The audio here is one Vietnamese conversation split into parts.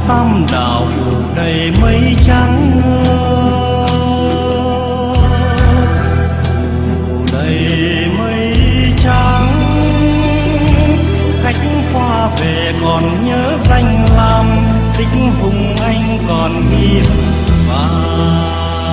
tam đảo phủ đầy mây trắng phủ đầy mây trắng. Khách qua về còn nhớ danh lam, tích Hùng Anh còn ghi sử vàng.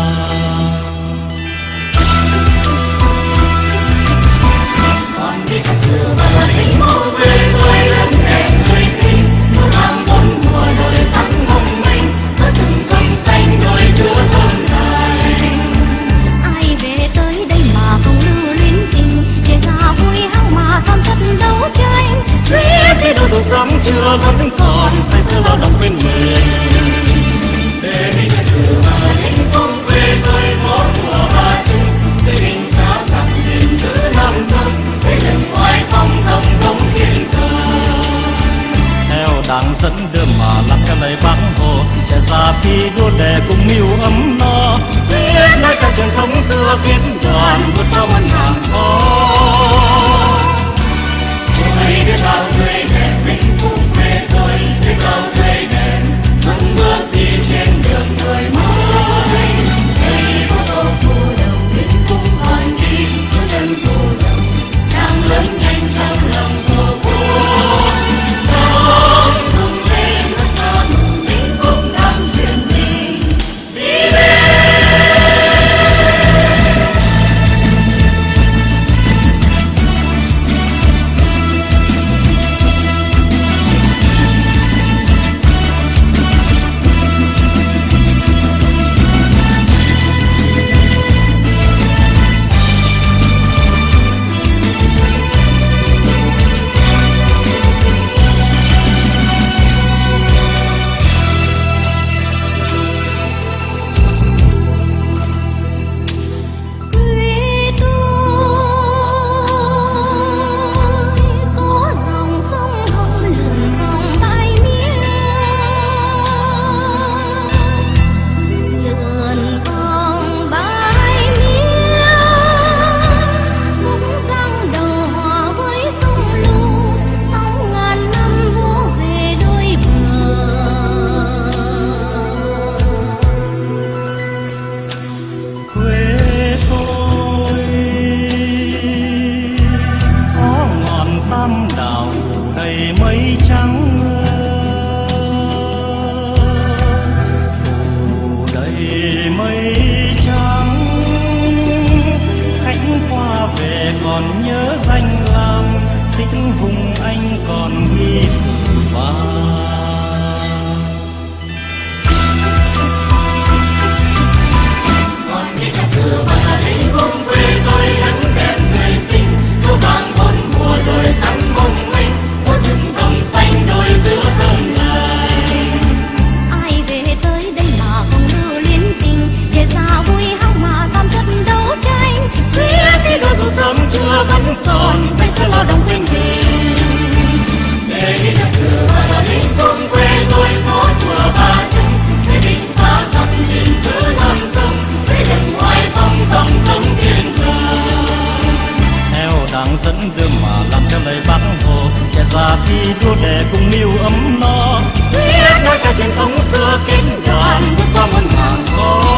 Còn đi trong xưa bao giờ tình mẫu quê tôi lớn đẹp người xinh, một làng bốn mùa đôi sắc mong manh, có rừng thông xanh đôi giữa thôn này. Ai về tới đây mà không lưu luyến tình, để ra vui hăng mà san sắt đấu tranh. Biết thế đâu tuổi sống chưa vẫn còn say sưa lao động bên mình. Để đi trong xưa bao giờ tình mẫu quê tôi có mùa hoa trưng, xây đình cá giặc gìn giữ non sông, để rừng oai phong rồng giống thiên sơn. Theo đảng dẫn đưa mà làm theo lời bác hồ, trẻ già thi đua để cùng yêu ấm no. Biết nói theo truyền thống xưa kết đoàn vượt qua muôn ngàn khó. Ôi biết bao tươi đẹp vinh phúc quê tôi, biết bao tươi đẹp vững bước đi trên đường đổi mới. Đây có tô phù đồng vinh phúc còn đi, có dân phù đồng đang lớn nhanh trong lòng thổ quốc. Sóng rung lên đất ca mừng vinh phúc đang truyền tình đi lên. Mây trắng phủ đầy mây trắng. Khách qua về còn nhớ danh lam, tích Hùng Anh còn ghi sử vàng. Còn đi trong xưa bao giờ tình hùng quê tôi lớn đẹp người xinh, có vàng bốn mùa đôi sắc mong manh, có rừng thông xanh đôi giữa thôn này. Ai về tới đây mà không lưu luyến tình, để ra vui hăng mà san sắt đấu tranh. Biết thế đâu dù sớm chưa vẫn còn say sưa lao động bên mình. Để đi trong xưa bao giờ tình hùng quê tôi có chùa Ba Trưng, xây đình phá giặc gìn giữ non sông, để rừng oai phong rồng giống thiên sơn. Theo đảng dẫn đưa mà làm theo lời bác hồ, trẻ già thi đua để cùng yêu ấm no. Biết nói theo truyền thống xưa kết đoàn vượt qua muôn ngàn khó.